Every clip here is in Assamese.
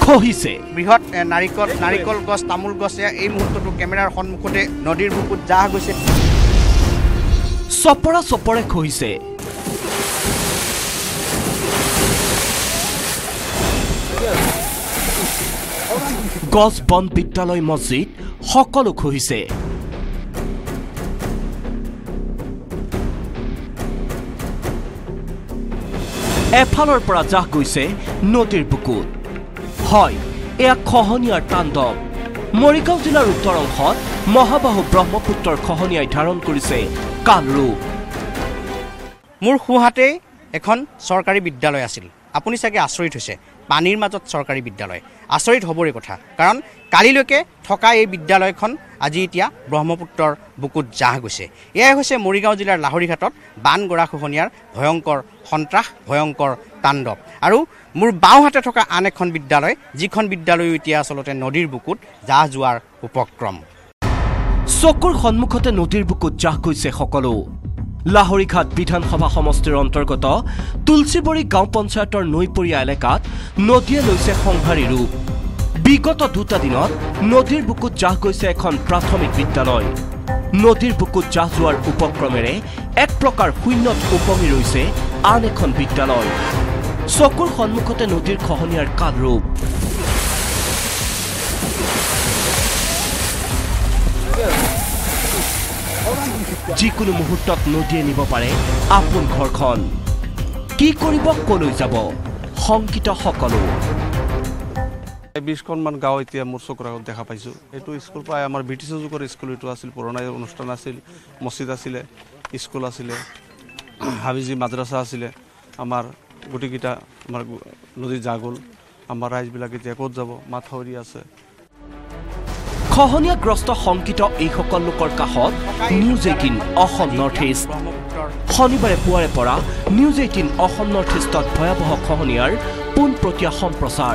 খহিছে বৃহৎ নাৰিকল গছ তামোল গছে এই মুহূৰ্তটো কেমেৰাৰ সন্মুখতে নদীৰ বুকুত জাহ গৈছে চপৰা চপৰে খহিছে গছ বন বিদ্যালয় মছজিদ সকলো খহিছে এফালৰ পৰা জাহ গৈছে নদীৰ বুকুত হয় এয়া খহনীয়াৰ তাণ্ডৱ মৰিগাঁও জিলাৰ উত্তৰ অংশত মহাবাহু ব্ৰহ্মপুত্ৰৰ খহনীয়াই ধাৰণ কৰিছে কালৰূপ মোৰ সোঁহাতে এখন চৰকাৰী বিদ্যালয় আছিল আপুনি চাগে আচৰিত হৈছে পানীৰ মাজত চৰকাৰী বিদ্যালয় আচৰিত হ'বৰে কথা কাৰণ কালিলৈকে থকা এই বিদ্যালয়খন আজি এতিয়া ব্ৰহ্মপুত্ৰৰ বুকুত জাহ গৈছে এয়াই হৈছে মৰিগাঁও জিলাৰ লাহৰীঘাটত বান গৰাখহনীয়াৰ ভয়ংকৰ সন্ত্ৰাস ভয়ংকৰ তাণ্ডৱ আৰু মোৰ বাওঁহাতে থকা আন এখন বিদ্যালয় যিখন বিদ্যালয় এতিয়া আচলতে নদীৰ বুকুত জাহ যোৱাৰ উপক্ৰম চকুৰ সন্মুখতে নদীৰ বুকুত জাহ গৈছে সকলো লাহৰীঘাট বিধানসভা সমষ্টিৰ অন্তৰ্গত তুলসীবৰী গাঁও পঞ্চায়তৰ নৈপৰীয়া এলেকাত নদীয়ে লৈছে সংহাৰী ৰূপ বিগত দুটা দিনত নদীৰ বুকুত জাহ গৈছে এখন প্ৰাথমিক বিদ্যালয় নদীৰ বুকুত জাহ যোৱাৰ উপক্ৰমেৰে এক প্ৰকাৰ শূন্যত উপঙি ৰৈছে আন এখন বিদ্যালয় চকুৰ সন্মুখতে নদীৰ খহনীয়াৰ কালৰূপ যিকোনো মুহূৰ্তত নদীয়ে নিব পাৰে আপোন ঘৰখন কি কৰিব কলৈ যাব শংকিত সকলো 20খনমান গাঁও এতিয়া মোৰ চকুৰ আগত দেখা পাইছোঁ এইটো স্কুল প্ৰায় আমাৰ ব্ৰিটিছ যুগৰ স্কুল এইটো আছিল পুৰণা অনুষ্ঠান আছিল মছজিদ আছিলে স্কুল আছিলে হাবিজি মাদ্ৰাছা আছিলে আমাৰ গোটেইকেইটা আমাৰ নদীত জাহ গ'ল আমাৰ ৰাইজবিলাক এতিয়া ক'ত যাব মাথাউৰি আছে খহনীয়াগ্ৰস্ত শংকিত এইসকল লোকৰ কাষত নিউজ 18 অসম নৰ্থ ইষ্ট শনিবাৰে পুৱাৰে পৰা নিউজ 18 অসম নৰ্থ ইষ্টত ভয়াৱহ খহনীয়াৰ পোনপটীয়া সম্প্ৰচাৰ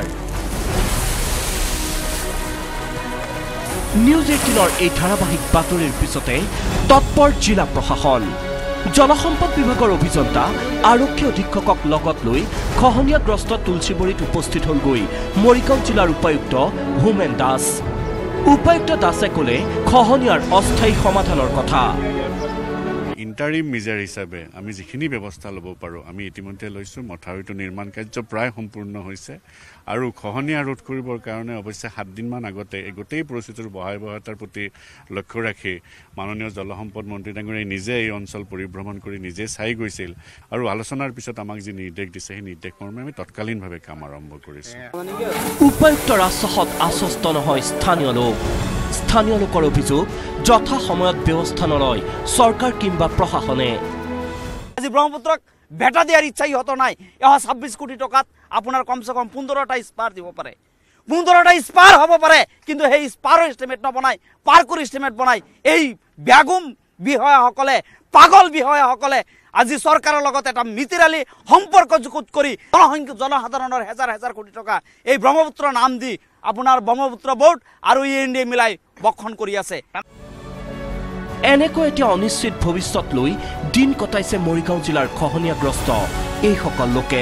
নিউজ 18ৰ এই ধাৰাবাহিক বাতৰিৰ পিছতে তৎপৰ জিলা প্ৰশাসন জলসম্পদ বিভাগৰ অভিযন্তা আৰক্ষী অধীক্ষকক লগত লৈ খহনীয়াগ্ৰস্ত তুলসীবৰীত উপস্থিত হ'লগৈ মৰিগাঁও জিলাৰ উপায়ুক্ত হোমেন দাস উপায়ুক্ত দাসে ক'লে খহনীয়াৰ অস্থায়ী সমাধানৰ কথা ইণ্টাৰিম মেজাৰ হিচাপে আমি যিখিনি ব্যৱস্থা ল'ব পাৰোঁ আমি ইতিমধ্যে লৈছোঁ মথাউৰিটো নিৰ্মাণ কাৰ্য প্ৰায় সম্পূৰ্ণ হৈছে আৰু খহনীয়া ৰোধ কৰিবৰ কাৰণে অৱশ্যে 7 দিনমান আগতে এই গোটেই পৰিস্থিতিৰ ভয়াৱহতাৰ প্ৰতি লক্ষ্য ৰাখি মাননীয় জলসম্পদ মন্ত্ৰী ডাঙৰীয়াই নিজে এই অঞ্চল পৰিভ্ৰমণ কৰি নিজে চাই গৈছিল আৰু আলোচনাৰ পিছত আমাক যি নিৰ্দেশ দিছে সেই নিৰ্দেশ মৰ্মে আমি তৎকালীনভাৱে কাম আৰম্ভ কৰিছোঁ উপায়ুক্ত ৰাজচহত আশ্বস্ত নহয় স্থানীয় লোকৰ অভিযোগ যথা সময়ত ব্যৱস্থা নলয় চৰকাৰ কিংবা প্ৰশাসনে আজি ব্ৰহ্মপুত্ৰক ভেটা দিয়াৰ ইচ্ছা ইহঁত নাই 26 কোটি টকাত আপোনাৰ কমসে কম 15টা স্পাৰ দিব পাৰে 15টা স্পাৰ হ'ব পাৰে কিন্তু সেই স্পাৰৰ এষ্টিমেট নবনাই পাৰ্কৰ এষ্টিমেট বনাই এই ব্যাগুম বিষয়াসকলে পাগল বিষয়াসকলে আজি চৰকাৰৰ লগত এটা মিতিৰালি সম্পৰ্ক যুগুত কৰি জনসাধাৰণৰ হাজাৰ কোটি টকা এই ব্ৰহ্মপুত্ৰ নাম দি আপোনাৰ ব্ৰহ্মপুত্ৰ বোৰ্ড আৰু ইএনডিএ মিলাই বক্ষণ কৰি আছে এনেকৈ এতিয়া অনিশ্চিত ভৱিষ্যত লৈ দিন কটাইছে মৰিগাঁও জিলাৰ খহনীয়াগ্ৰস্ত এইসকল লোকে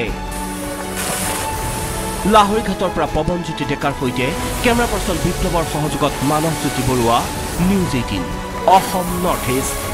লাহৰীঘাটৰ পৰা পৱনজ্যোতি ডেকাৰ সৈতে কেমেৰা পাৰ্চন বিপ্লৱৰ সহযোগত Manabjyoti Baruah news 18 Assam north east